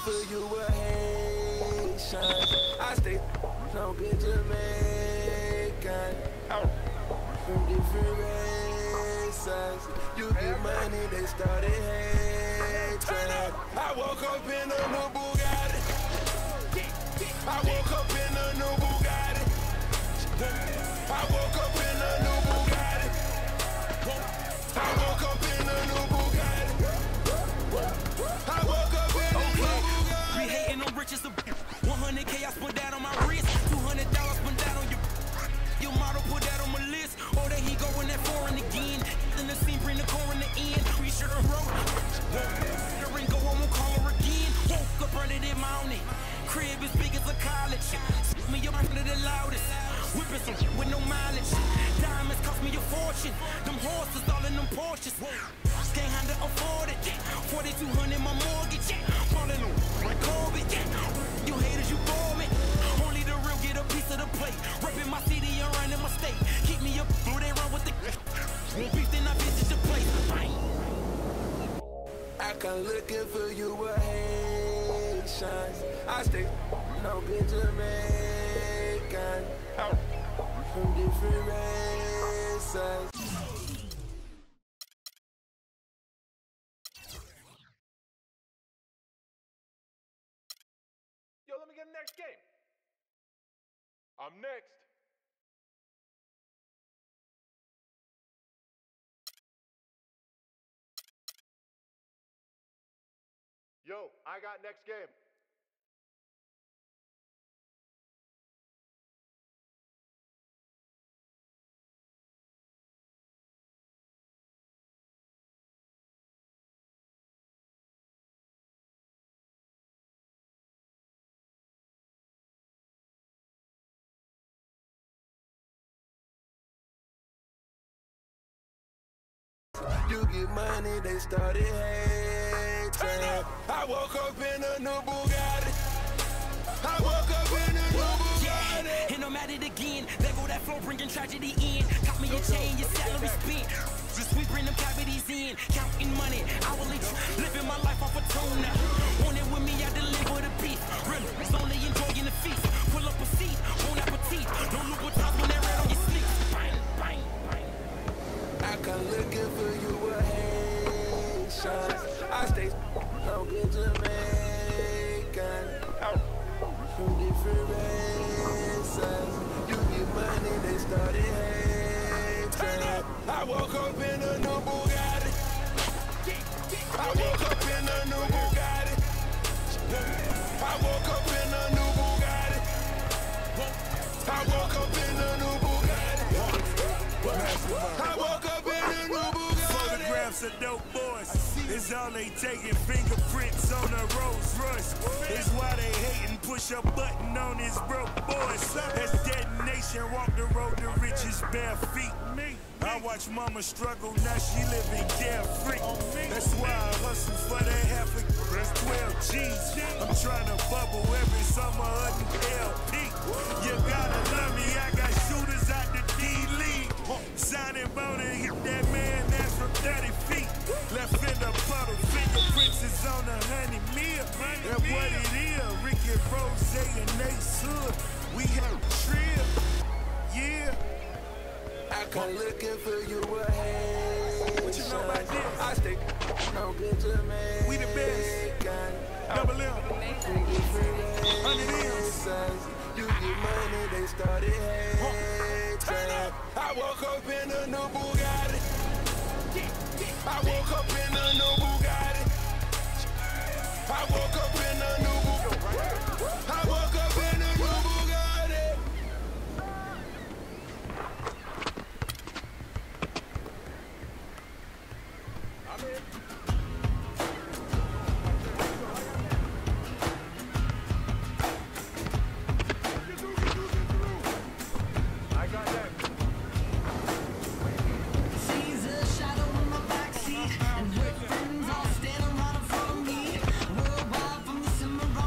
for you a Haitian. I stay no good Jamaican. From different races. You get money, they started hating. I woke up in a new Bugatti. I woke up in a new Bugatti. I woke up in a new Bugatti. I woke up in a new Bugatti. I woke up in a new Bugatti. We hating on riches of 100K I spent that on my wrist. $200 spent that on your model, put that on my list. Or that he going that foreign again. Then the scene bring the core in the end. We should've wrote the ring go home and call her again. Woke up early this morning. Crib as big as a college. Me up under the loudest. Whipping some with no mileage. Diamonds cost me a fortune. Them horses all in them Porsches. Can't handle afford it. 4,200 my mortgage. Falling on my Corbett. You haters, you bore me. Only the real get a piece of the plate. Repping my city and running my state. Keep me up, through they run with the beef, then I visit your place. I come looking for you a Haitian. I stay no good Jamaican. From different races. Yo, let me get the next game. I'm next. Yo, I got next game. You get money, they started hating. I woke up in a new Bugatti. I woke up in a new Bugatti. And I'm at it again. There go that flow, bringing tragedy in. Cop me a chain, your salary spent. Just we bring them cavities in. Counting money, hourly. Living my life off a tuna. Want it with me, I deliver the beef. Real, it's only enjoying the feast. Pull up a seat, bon appetit. No Louboutins when they're red on your sleeve. Bang, bang, bang. I come looking for you a Haitian. I stay no good Jamaican. From different races. You get money, they started hating. I woke up in a new Bugatti. I woke up in a new Bugatti. I woke up in a new Bugatti. I woke up in a new Bugatti. I woke up in a new Bugatti. Photographs of dope boys. It's all they taking, fingerprints on a Rolls Royce. It's why they hating, push a button on his broke boys. That's detonation, walk the road to riches bare feet. I watch mama struggle, now she living carefree. That's why I hustle for that half a, that's 12 G's. I'm trying to bubble every summer of the LP. You gotta love me, I got shooters out the D-League. Signing bone and hit that man, that's from 30 feet. Left in the puddle, fingerprints is on 100 mil. That's what it is, Ricky Rose and Ace Hood. We have a trip, yeah. I come looking for you a Haitian. What you know about this? I stay no good Jamaican. We the best. Double M. From different 100 races. You get money, they started hating. I woke up in a new Bugatti. I woke up in a new Bugatti. I woke up in a new Bugatti. I woke up in a new Bugatti. I'm in. I got that. Sees a shadow in my backseat, and her friends all stand around in front of me. Worldwide from the samurai.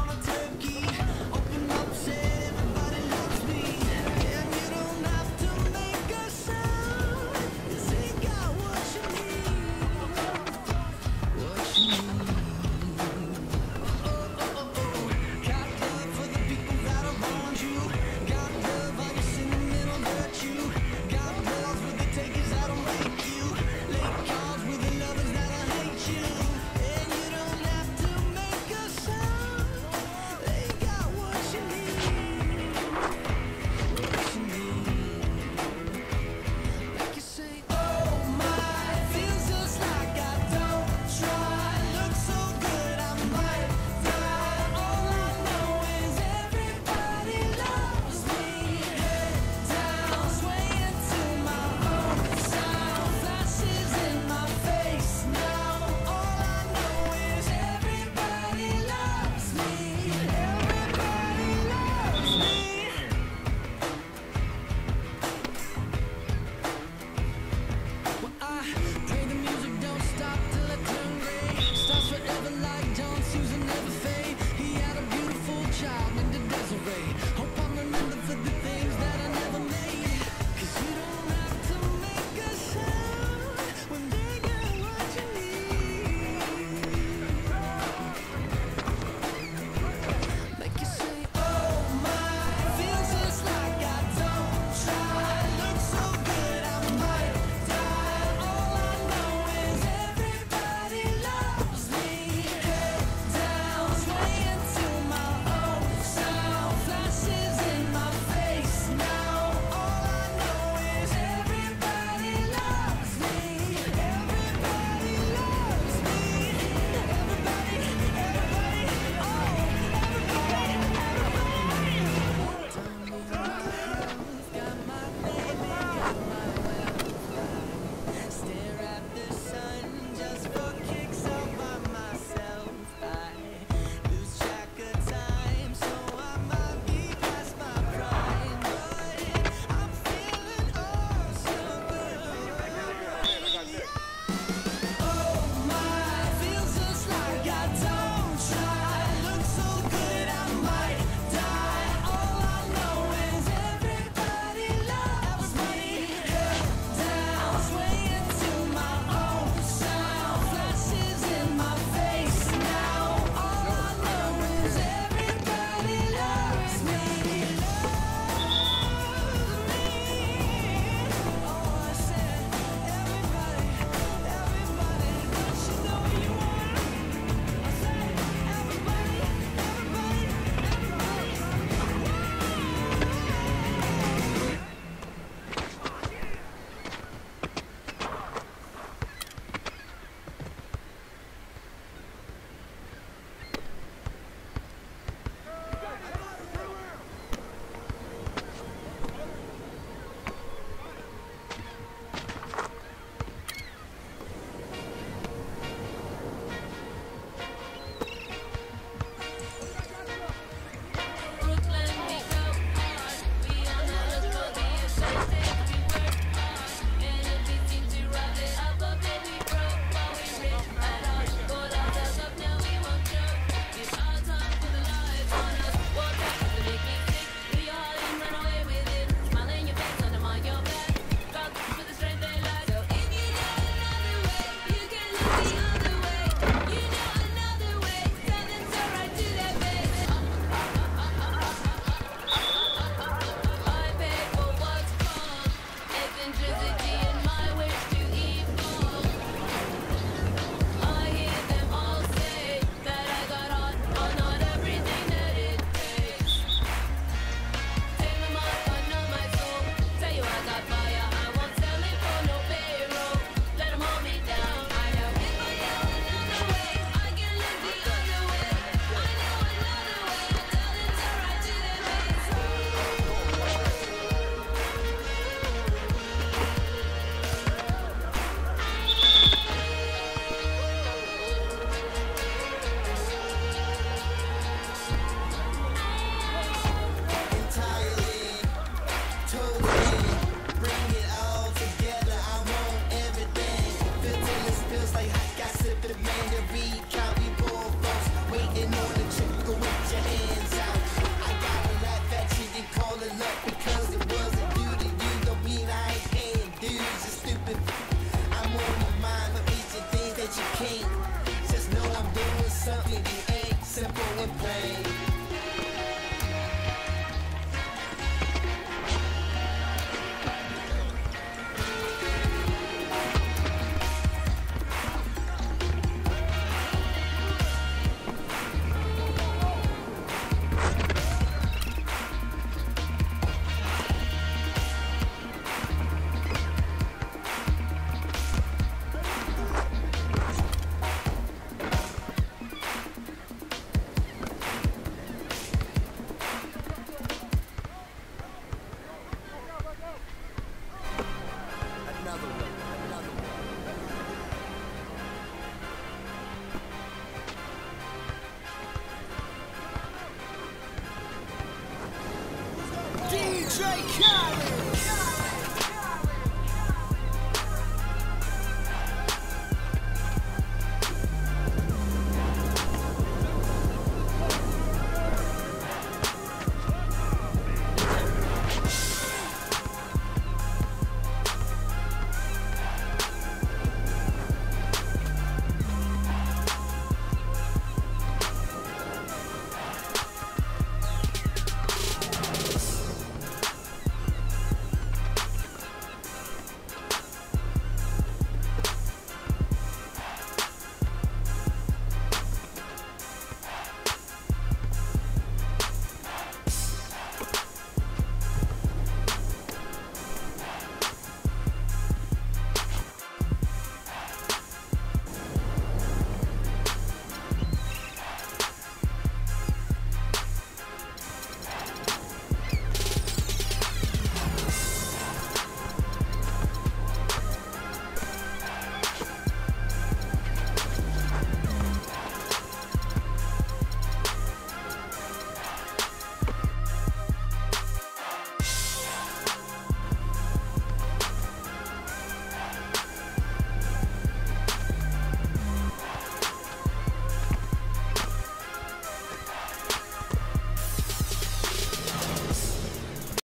DJ Khaled.